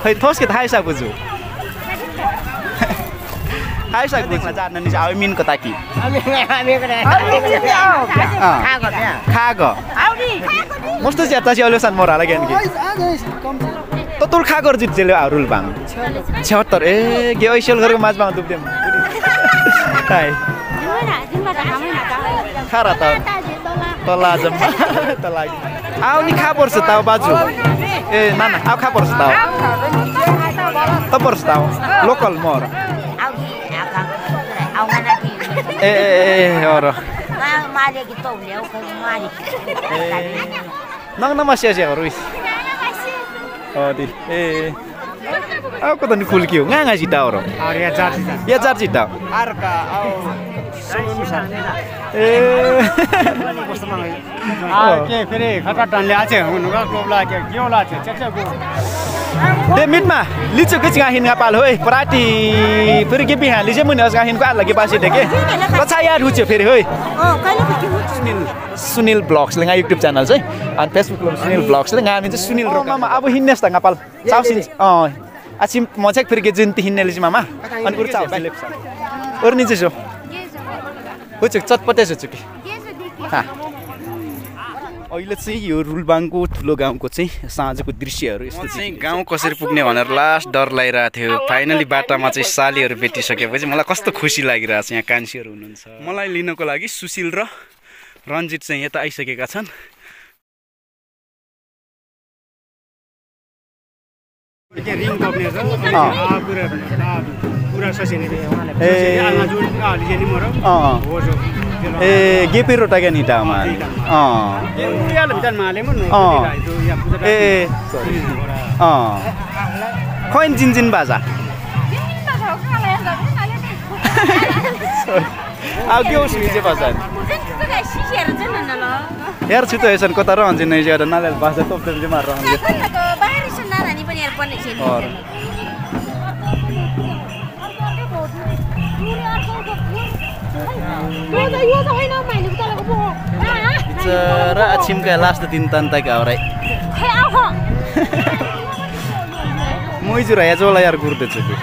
खै थोस्के थाहै सा बुझु थाहै सा बुझ्न जान्न नि आउ मिनको ताकी खाग मस्तो ज्यादा चाहिँ अहिले सान मोरा लाग्यो नि ततुल खागर जित जेले रुल बाङ 76 ए गे ओइसेल गरेको माछ बाङ दुब्देम ताई खारा त तला जम्मा तला आउ नि खा पर्छ ताउ बाजु ए नाना आउ खा पर्छ ताउ त पर्छ ताउ लोकल मोर ए और मारे कि तो ल्याउ मारे नङ नमस्या से रुइस अदि ए आउ को त नि खुल्कियो गागा जिता और या चार जिता आरका आउ ए आ के फेरि खटा टनले आछे हुनुगा टोबला के गेउला छे चेचको दे मिटमा लिचो के चिगा हिन पाल होय पराटी फेरि के बिहा लिजे मुनि असगा हिन को लागि पासे देके कछा यार हुचे फेरि होय सुनिल ब्लग्स ले YouTube च्यानल चाहिँ अनि फेसबुक मा सुनिल ब्लग्स ले गामी चाहिँ सुनिल रो मामा अब हिन्नेस त गापाल चाउसिन आछि म चाहिँ फेरि के जिन्ती हिन्नेले चाहिँ मामा अनि उर चाउ लेप्स ओर्नी चाहिँ जो हुचे चटपटे छ कि हा अहिले चाहिँ यो रुलबाङको ठुलो गाउँको चाहिँ साँझको दृश्यहरू यस्तो चाहिँ गाउँ कसरी पुग्ने भनेर लास्ट डर लागिरहेको थियो फाइनली बाटामा चाहिँ सालीहरू भेटिसकेपछि मलाई कस्तो खुसी लागिरहेको छ यहाँ कान्छीहरू हुनुहुन्छ मलाई लिनको लागि सुशील र रञ्जित चाहिँ यता आइसकेका छन् रिङ कप्ने छ पुरा ससिने ए गेपी रोटा क्या निटा हमारे ए खोइन जिन बाजा अब के हो सुझे बाजा यार छुतो ऐसा कता रहन्छ नै ज्यादा नाले बाजा तोप्दै चाहिँ मार रहन्छ Cara acim kayak last tintan tak kau rai. Mau ijur ya coba layar gurde cukup.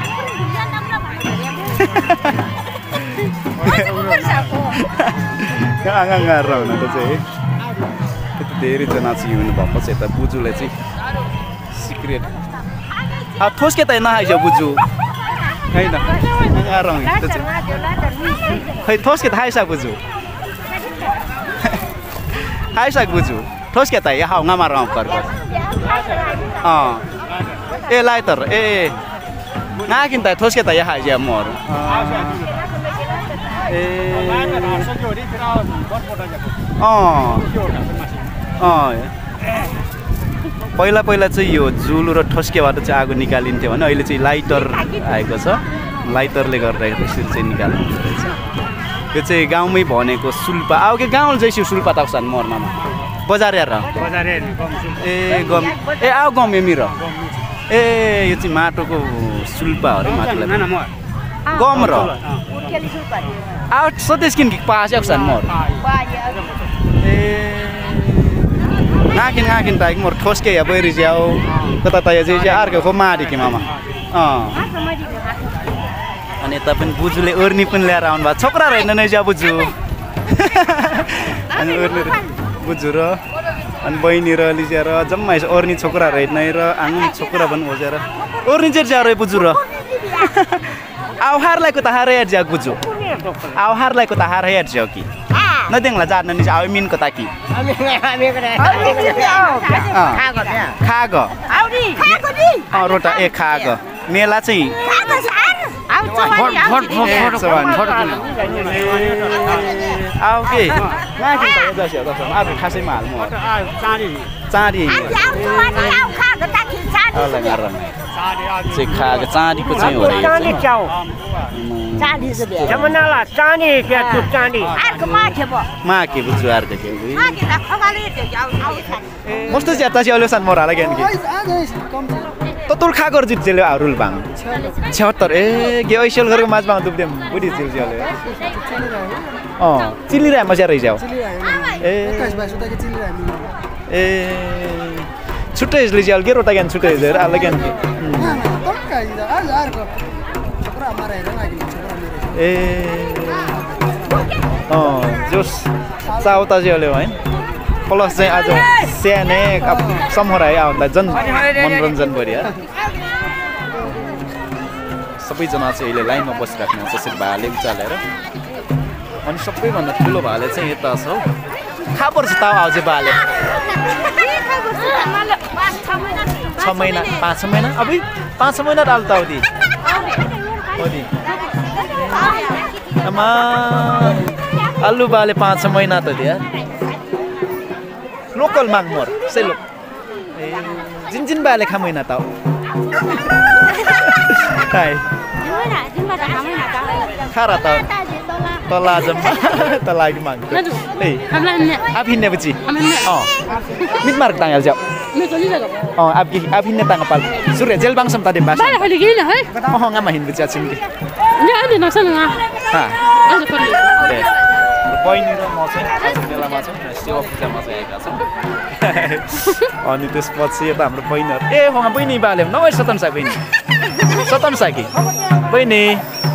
Enggak ngarang nanti sih. Itu dari jenazah ini bapak saya tak buju lagi. Secret. Terus kita enak aja buju. Hai dah. Ngarang itu sih. Hai terus kita hai sa buju. Hai sa buju. Terus kita ya hau ngamar ngapar. Lighter. Nah kita terus kita ya hai jamur. पहिला चाहिँ यो Zulu र ठस्केबाट चाहिँ आगो निकालिन्थ्यो भने अहिले चाहिँ lighter आएको छ लाइटरले गर्दा यसरी चाहिँ निकाल्नु रहेछ यो चाहिँ गाउँमै भनेको सुल्पा आउ के गाउँ जैसी सुल्पा ताउसान मर्नमा बजार यार गम आउ गम मेरो यो चाहिँ माटोको सुल्पा हो रे माटोलाई गम र आउ सदेश किन पास आउसान मर ngakin taik mor thoske ya beri jauh kata taya je arga ko mari ki mama ani tapin bujule orni pun liar aun ba chokra रहेन नै जा बुजु अनि orni बुजु र अनि बहिनी र लिजा र जम्मै orni छोकरा रहेन र आंगन छोकरा पनि होजेर orni जे जा रे बुजु र आउहारलाई को तहारे या जा बुजु आउहारलाई को तहारे या जा की नदेङ ला जान्न नि आउ मिनको ताकी खाग रोटा ए खाग मेला चाहिँ आउ के आफू खासैमा हाल्नु चाँडी चाहिँ खाग चाँडीको चाहिँ हो माके बुझ्छु अर्को के मस्तो ज्यादा चाहिँ अहिले सान मोरा लाग्यो नि ततुल खागर जित जेले रुल बाङ 76 ए गे ओइसेल गरेको माछ बाङ दुब्देम बुढी जिल जले चिल्ली रे मजा रहि जाऊ ए छुट्टै लीजिए अलगे रोटा ज्ञान छुट्टै हेरेर अलग ज्ञान ए जोस चाउता चाहिँ हल्यो है प्लस चाहिँ आज स्याने समोर है आउँदा जन मनोरञ्जन बढी सबैजना चाहिँ अहिले लाइनमा बसिराख्नु हुन्छ यसरी भाले उचालेर अनि सबैभन्दा ठुलो भाले चाहिँ यता छ हौ खा पर्छ ताउ आउँछ भाले 6 महिना 5 महिना अभी 5 महिना डालता होती अमा आलू भाले 5 महिना तो दिया लोकल मांग मोर से लोक जिन जिन भाले खा महिना ताउ हाय खारा ताउ तला जम्मा तला की मांग ए आप हिन्ने बची मिट मार्क tanggal jawab आप हिन्ने tanggal pal surya jel bang sem tadi mas ngamahin beci acim ki ya ada nak sana ha ada perlu deh poin itu mau saya asal masuk siapa bisa masuk ya kasar अनि त्यसपछि यता हाम्रो बहिनीहरु ए होगा बहिनी बाले नौ सतम सा कि बहिनी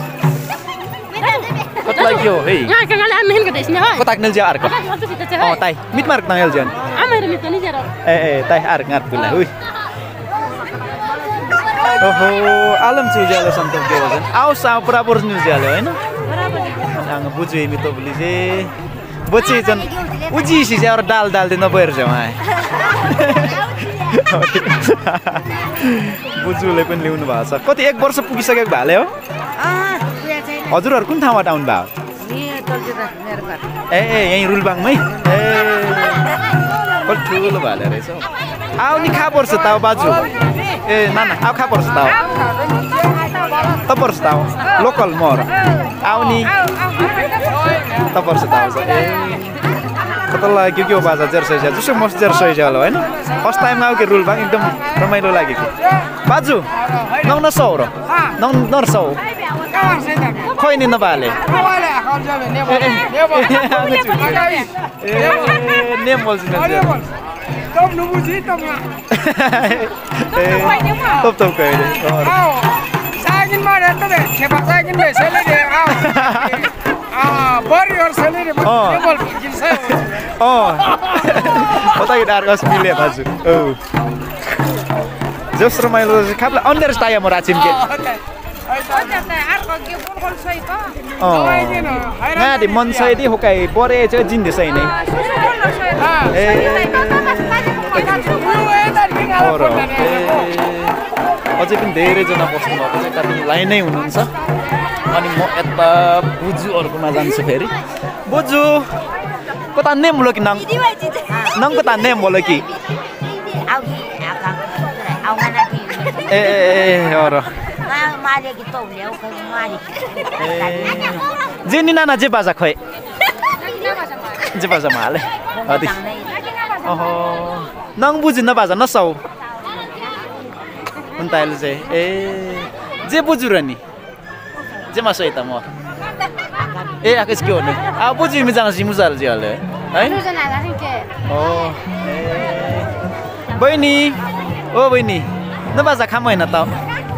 कतलाई के हो है यहाँ कहाँ आमेन के देश में है कता नल जा अर्क ताई मिट मार्क नल जान आमेर मिट नहीं जा रहा ए ताई अर्क ngat pula hui ओहो आलम छु ज्याले सन्तोष के भजन आउ साउ बराबर न्यू ज्याले हैन बराबर ang बुझे मी तो बोली जे बच्चे जन उजी सी ज्यार डाल डाल दिन नबेर छ है बुजुले पनि ल्याउनु भएको छ कति 1 वर्ष पुगिसकेको भाले हो हजुरहरु कुन ठाउँबाट आउनु भयो ए यही रुलबाङमै ए कति ठुलो भाले रहेछ आउनी खा पर्छ ताउ बाजु ए नाना आउ खा पर्छ ताउ त पर्छ ताउ लोकल मोर आउनी त पर्छ ताउ ए कतला के हो बाजा जर्सै छ जसो मस्त जर्सै छ होला हैन फर्स्ट टाइम आउ के रुलबाङ एकदम रमाइलो लागेको बाजु नौ नसौ र नौ नर्सौ खोइ नि नबाले नेम बोल्छ न तब नुबुजी तब तब कहिले सागिन मारे त खेपा सागिन ले सेले दे बरी और सेले दे बोल गिल्छ कता के डार्गस मिले बाजु जस रमाइलो खापला अन्डर स्टाया म राचिम के Ngadi mon sai di hokai bore che jin de sai nei oro अझै पनि धेरै जना बस्नु भएको छ कति लाइनै हुनुहुन्छ अनि म यता बुजुहरुकोमा जान्छु फेरि बुजु कता नेम बोलो कि नङ नङ कता नेम बोलो कि ए oro Jenny nana je baza khoi. Je baza male. Adi. Oh. Nang buji na baza na sau. Untail je. Je bujurani. Je masoi ta mo. Akis kyo ne. Buji mi jang si musal je ale. Hai? Oh. Boyni. Oh boyni. Na baza khamoi na tao.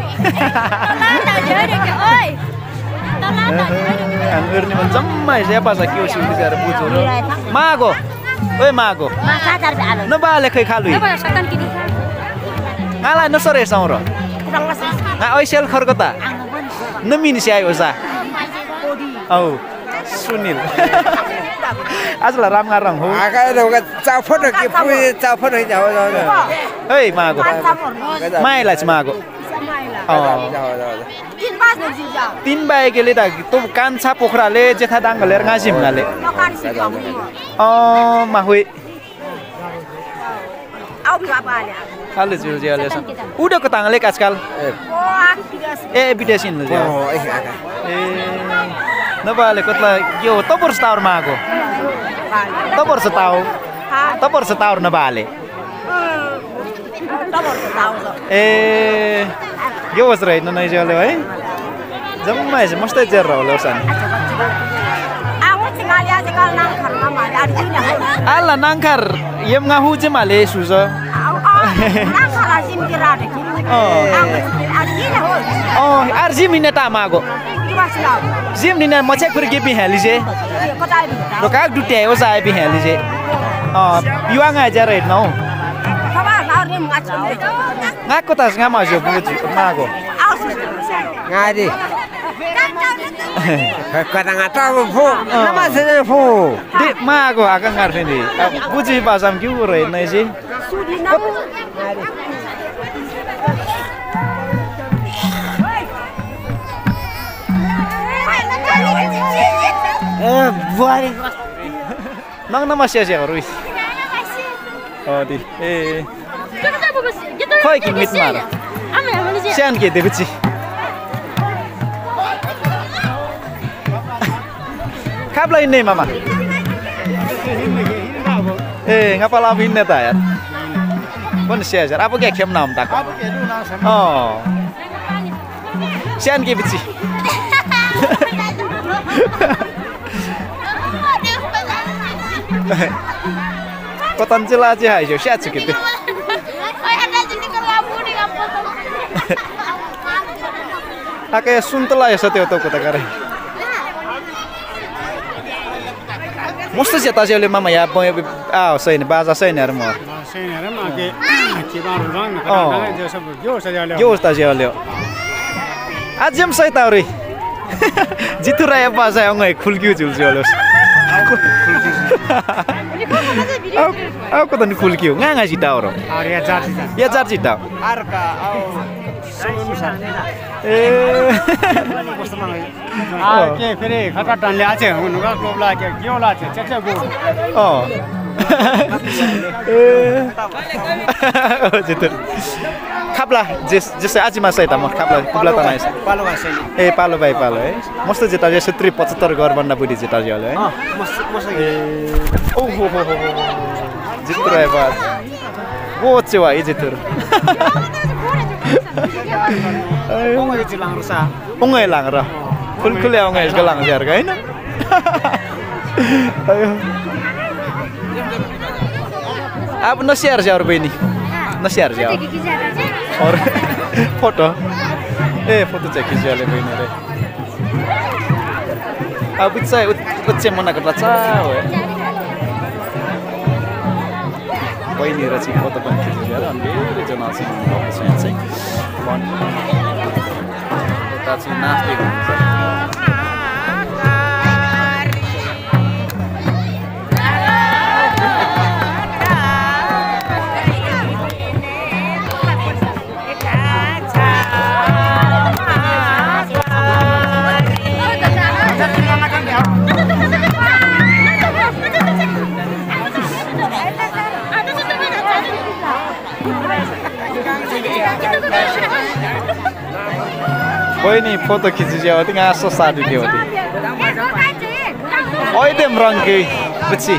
Ang urni man jammai siapa sa kyo shu bicara bujuro. Mago. Oi mago. Na bale khai khalui. Ngala no sore sauro. Na oi sel kharkota. Na min si ayo sa. Au. Sunil. Asla ram ngarang ho. Aga do ga chao phot ke pui chao phot hi jao jao. Hei mago. Mai la mago. तीन बाई गेले त तो कान्छा पोखराले जेठा दाङले ngasim ngale माहुई au bi apa ya kale jul jale sa udah ketangale kaskal bidesin lu ja na bale kotla yo topor staur mago topor staur na bale Yo was right no jale hai jammai se mast jar होला सन ala nangkar yem ngahu je male suzo Arzim ini tamago. Zim ini mau cek pergi pihak lije. Rokak dutia yo saya pihak lije. Yuang aja red no. Ngaku tas ngama jo buju mago. Ngadi. Kadang tahu fu, nama saya fu. Di mago akan ngerti ni. Buju pasam kiu red na sih. Buat. Nang nama siapa Ruiz? Oh di. Kau ikut mitmar. Sian kita beci. Kabla ini mama. Ngapa lam ini ta ya? Pun siapa? Apa kayak kem nam tak? Oh. Sian kita beci. Kotan cila aja ayo siat gitu. Kayak suntel ya setiap toko tak kare. Mesti sih tahu oleh mama ya, saya ini bahasa saya ini armo. Saya ni ada mak kita orang kadang-kadang dia sebut jauh saja leh. Jauh saja oleh. Ajam saya tahu ri. Jitu raya bahasa yang ngai kulkiu jual oleh. Aku tadi kulkiu, nggak sih tahu orang. Ya jadi. Ya jadi tahu. Arka, Oke, firi kata dan lihat aja, nuga klub lagi, kio lagi, cek go. Oh. Jitu. Kapla, just aja masa itu mah kapla tanah itu. Palu asal. Palu baik palu. Mesti jita je setri 75 gorban na budi jita je oleh. Mesti. Oh. Jitu raya. Wo cewa jitu. Ongai jilang rusak. Ongai lang ra. Kul ya ongai gelang jar kain. Ayo. Apa no share jar be ini? No share jar. Or foto. Foto check jar le be ini re. Abit saya utse mana kerja cawe. Oh ini racik foto bank jar ambil jurnal sih. Sensei. One. That's nasty. Oh ini foto kecil tinggal sosad di dia. Oh itu merangkai beci.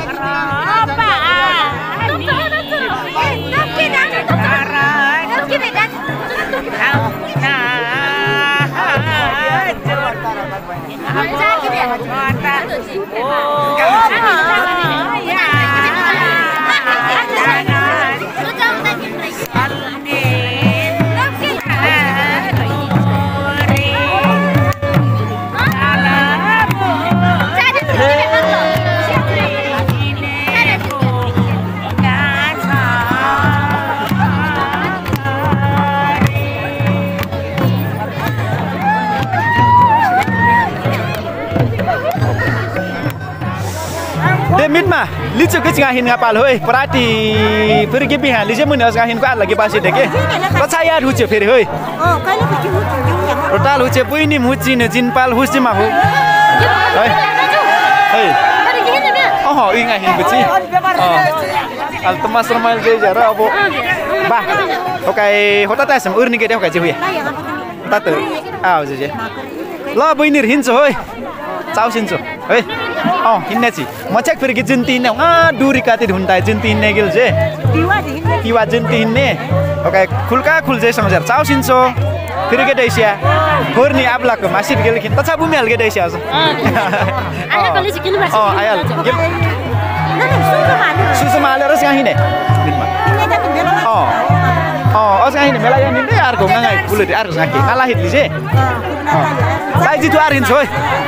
Demit mah, licu kecingahin ngapal hoi, perhati pergi pihak, licu mana sekarang ku lagi pasti deke. Percaya lucu pergi hoi. Oh, kalau pergi hujan ya. Total lucu pun ini muci ne jinpal husi mah ho. Hoi. Hei. Oh, ingahin beci. Al temas normal je jara abo. Bah. Okai, hota ta sem urni ke dia okai je hui. Tatu. Je. Lo bu ini hinso hoi. Cao sinso. Hei. Oh, hinne sih. Mau cek pergi jentin ne. Duri kati dhuntai jentin ne gil je. Kiwa jentin ne. Okai, khulka khul je samjar. Cao sinso. Pergi ke Asia. Hurni abla ke masih gil kin. Ta sabu mel ke Asia. Ayah kalau sekian masih. Oh, ayal. Susu maler harus yang ini. Oh. Osang ini melayani ini argo ngai kulit argo ngaki ngalah hit lise. Tai jitu arin soy.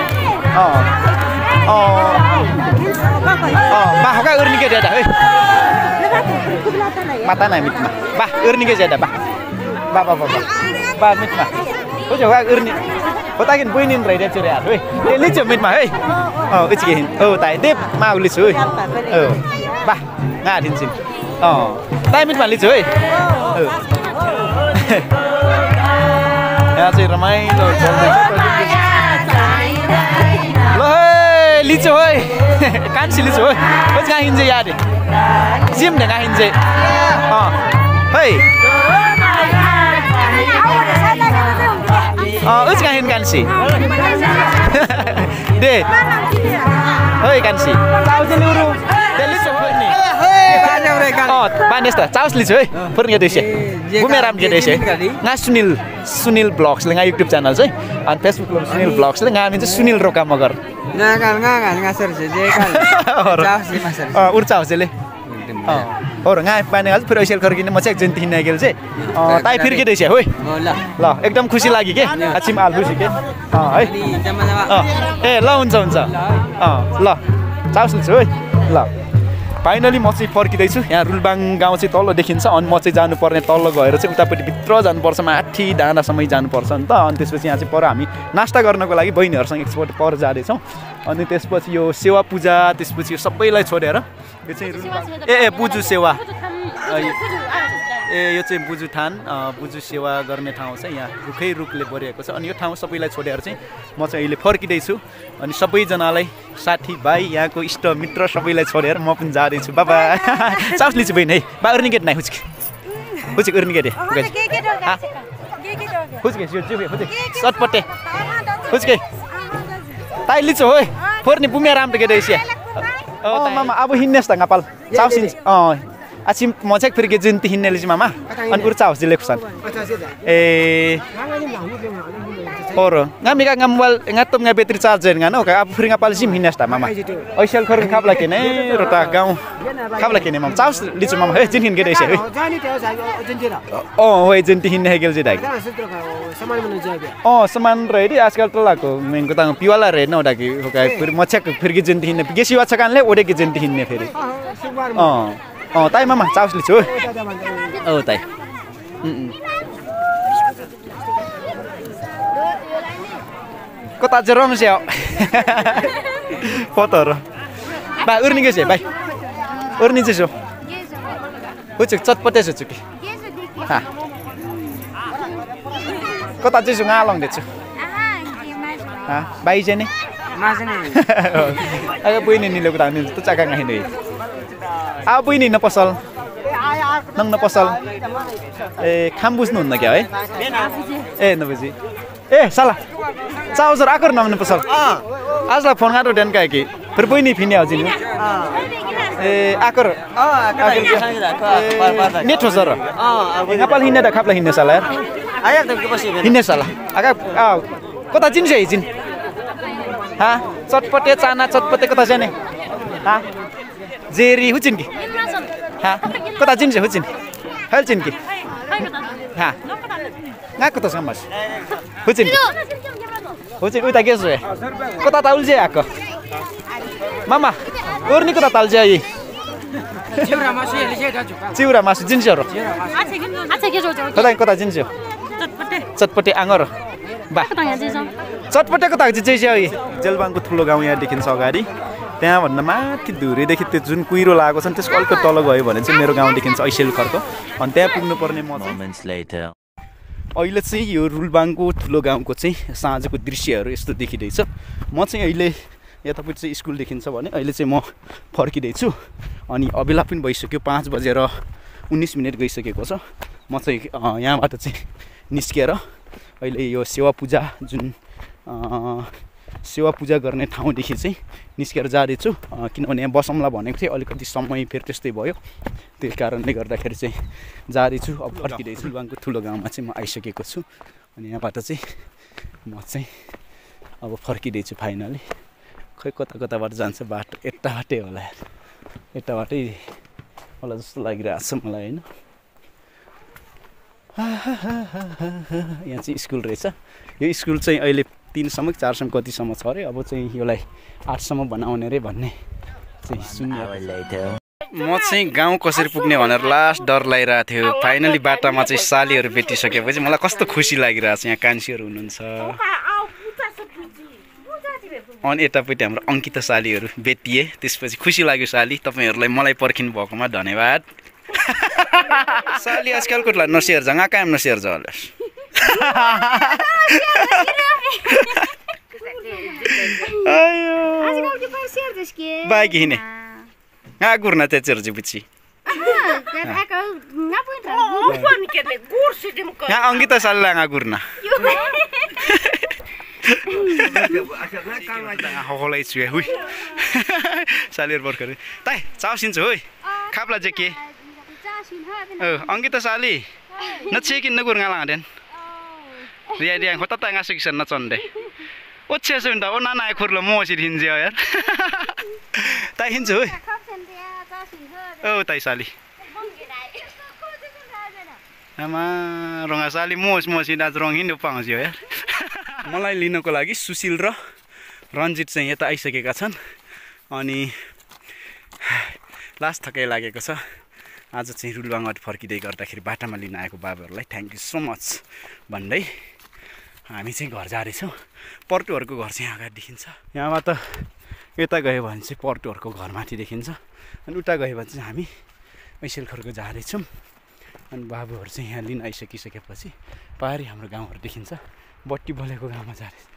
Bah hoka urni ke dada hei. Mata nai mitma. Bah urni ke dada bah. Bah mitma. Ko jo hoka urni. Ko takin buinin rai de chere ar hei. Li jo mitma hei. Uchi hin. Tai dep mau li soy. Bah nga din sin. Tai mitma li soy. Ya चाहिँ रमाइलो ल हे लिचो होय कान्छी लिचो होय बस कहाँ हिँड्छ यार जिम ढे कहाँ हिँड्छ है उस कहाँ हिँड्छ कान्छी दे होय कान्छी चाउचे लिउरु दे लिचो होय नि बानेस्ता चाउस लिचो है फर्न देशे बुमेराम के देशे nga Sunil Vlogs le nga YouTube channel चाहिँ अनि Facebook लो Sunil Vlogs le nga चाहिँ Sunil Roka Magar ngasar je kan उर्चा हो चले और nga पाने आज फिर ऐसे करके म चाहिँ जन्ती हिँड्न गेल चाहिँ ताई फिर के देशे होय ल एकदम खुसी लागि के अछिम आल्बुसी के है ए ल हुन्छ ल चाउस लिछु है ल फाइनली म चाहिँ फर्किँदैछु यहाँ रुलबाङ गाउँ चाहिँ तल देखिन्छ अनि म चाहिँ जानुपर्ने तल गएर चाहिँ उतापट्टि भित्र जानुपर्छ माथि डाँडासम्मै जानुपर्छ नि त अनि त्यसपछि यहाँ चाहिँ पर हामी नास्ता गर्नको लागि बहिनीहरूसँग एकपल्ट पर जाँदैछौँ अनि त्यसपछि यो सेवा पूजा त्यसपछि यो सबैलाई छोडेर यो चाहिँ रुलबाङ बुजु सेवा यो चाहिँ बुजुठान बुजु सेवा गर्ने ठाउँ चाहिँ यहाँ रुखै रुखले भरिएको छ अनि यो ठाउँ सबैलाई छोडेर चाहिँ म चाहिँ अहिले फर्किँदैछु अनि सबैजनालाई साथीभाइ यहाँको इष्ट मित्र सबैलाई छोडेर म पनि जाँदैछु बाबा चाउस लिन्छु बहिनी है बा उर्नी गेट नाइ हुचक उर्नी गेट सटपटे हुचके ताई लिन्छु हो फोर्ने बुमिया राम्रो गेट एसिया मामा अब हिँड्नेस् त नेपाल चाउस आछि म चाहिँ फेरि जन्ती हिँड्नेले चाहिँ मामा अनि उर्चा होस् लेख्छ और ngamiga ngamwal ngatum ngabetri charger ngano ka apu fringa palsim hinesta mama oisel khor khabla kene rota gaun khabla kene mam chaus lichu mama he jinhin ge deise हो एजेंट हिन्ने है गेल जेदाई सामान मन जाबे सामान रेडी आजकल त लाको मेनको त पिवाला रे न ओडा कि होका फिर मछक फिर के जेंट हिन्ने गेसी वाचा कानले ओडे के जेंट हिन्ने फेरि ताई मामा चाउस लिछु ताई कता चाहिँ रङ स्याउ फोटोहरु बा उर्नी के छ भाइ उर्नी चाहिँ सो हुचक चटपटे छ चुकी हा कता चाहिँ सो गालङ देछु हा बाइ चाहिँ नि मासे नि अगा बुइनी नि लोक तानि त चाका गाइ नै आ बुइनी न पसल नङ न पसल ए खाम बुझ्नु हुन्न क्या है ए नबुझी ए साला चाउजर आकर नम्ने पसल आजलाई फोन गाडो डेन काकी फिर बुइनी फिने हो जिनु ए आकर नेट हो सर नेपाल हिँड्ने त खाप्ला हिँड्ने साला यार आया त के बसी हिँड्ने साला आगा कता जिन चाहिँ जिन हा चटपटे चाना चटपटे कता जाने हा जेरी हुचिन कि हा कता जिन चाहिँ हुचिन हल चिन कि हा ngako to samas hucin hucin uita gesu kota taulje ako mama urni kota taulje ai ciura masu jinjoro acha gesu kota jinjo चटपटे आङर बा चटपटे कता चाहिँ ai जेलबाङको ठुलो गाउँ यहाँ देखिन्छ अगाडि त्यहाँ भन्दा माथि धुरीदेखि त्यो जुन कुइरो लागेको छ नि त्यसको अलिकति तल गयो भने चाहिँ मेरो गाउँ देखिन्छ ऐसेल खर्को अनि त्यहाँ पुग्नु पर्ने अहिले चाहिँ यो रुलबाङको ठुलो गाउँको चाहिँ साँझको दृश्यहरू यस्तो देखिँदैछ म चाहिँ अहिले यतापट्टि चाहिँ स्कुल देखिन्छ भने अहिले चाहिँ म फर्किँदैछु अनि अबेला पनि भइसक्यो 5:19 गइसकेको छ म चाहिँ यहाँबाट चाहिँ निस्केर अहिले यो सेवा पूजा जुन सेवा पूजा गर्ने ठाउँदेखि चाहिँ निस्केर जाँदैछु किनभने यहाँ बसौँला भनेको थिएँ अलिकति समय फेरि त्यस्तै भयो त्यही कारणले गर्दाखेरि चाहिँ जाँदैछु अब फर्किँदैछु रुलबाङको ठुलो गाउँमा चाहिँ म आइसकेको छु अनि यहाँबाट चाहिँ म चाहिँ अब फर्किँदैछु फाइनली खै कता कताबाट जान्छ बाटो यता बाटै होला यार यता बाटै होला जस्तो लागिरहेको छ मलाई होइन यहाँ चाहिँ स्कुल रहेछ यो स्कुल चाहिँ अहिले 3 सम्म 4 सम्म कतिसम्म छ अरे अब चाहिँ योलाई 8 सम्म बनाउने रे भन्ने चाहिँ सुनिरहेको म चाहिँ गाउँ कसरी पुग्ने भनेर लास्ट डर लागिरहेको थियो फाइनली बाटामा चाहिँ सालीहरू भेटिसकेपछि मलाई कस्तो खुसी लागिरहेको छ यहाँ कान्छीहरू हुनुहुन्छ अनि यतापट्टि हाम्रो अङ्किता सालीहरू भेटिए त्यसपछि खुसी लाग्यो साली तपाईँहरूलाई मलाई पर्खिनु भएकोमा धन्यवाद साली आजकलको नसेयर जङ्गा कायम नसेयर जल बाइक हिँडे हाँ गुर्ना त्यहाँ बुझी यहाँ अङ्किता सालीलाई हाँ गुर्ना हौलाई छु हुई सालीहरू भर्खर ताई चाउसिन्छ हो खाप्ला चाहिँ के अङ्किता साली नछेकिन गुर्गा लाँदेन रिया रिया खोता त ngasih नचन्डे ओछे सुन्दा ओ नाना खुर्लो मोसी हिन्छ यार ताई हिन्छ हो ओ ताई साली आमा रङ्गा साली मोसी आज रङ हिँड्नु पाउँछ यार मलाई लिनको लागि सुशील र रञ्जित चाहिँ यता आइसकेका छन् अनि लास्ट थकाइ लागेको छ आज चाहिँ रुलबाङबाट फर्किँदै गर्दाखेरि बाटामा लिन आएको बाबाहरूलाई थ्याङ्क यू सो मच भन्दै हामी चाहिँ घर जाँदैछौँ पर्टुहरूको घर चाहिँ अगाडि देखिन्छ यहाँबाट यता गयो भने चाहिँ पर्टुहरूको घर माथि देखिन्छ अनि उता गयो भने चाहिँ हामी ऐसेलखरको जाँदैछौँ अनि बाबुहरू चाहिँ यहाँ लिन आइसकिसकेपछि पारी हाम्रो गाउँहरू देखिन्छ बत्ती बलेको गाउँमा जाँदैछ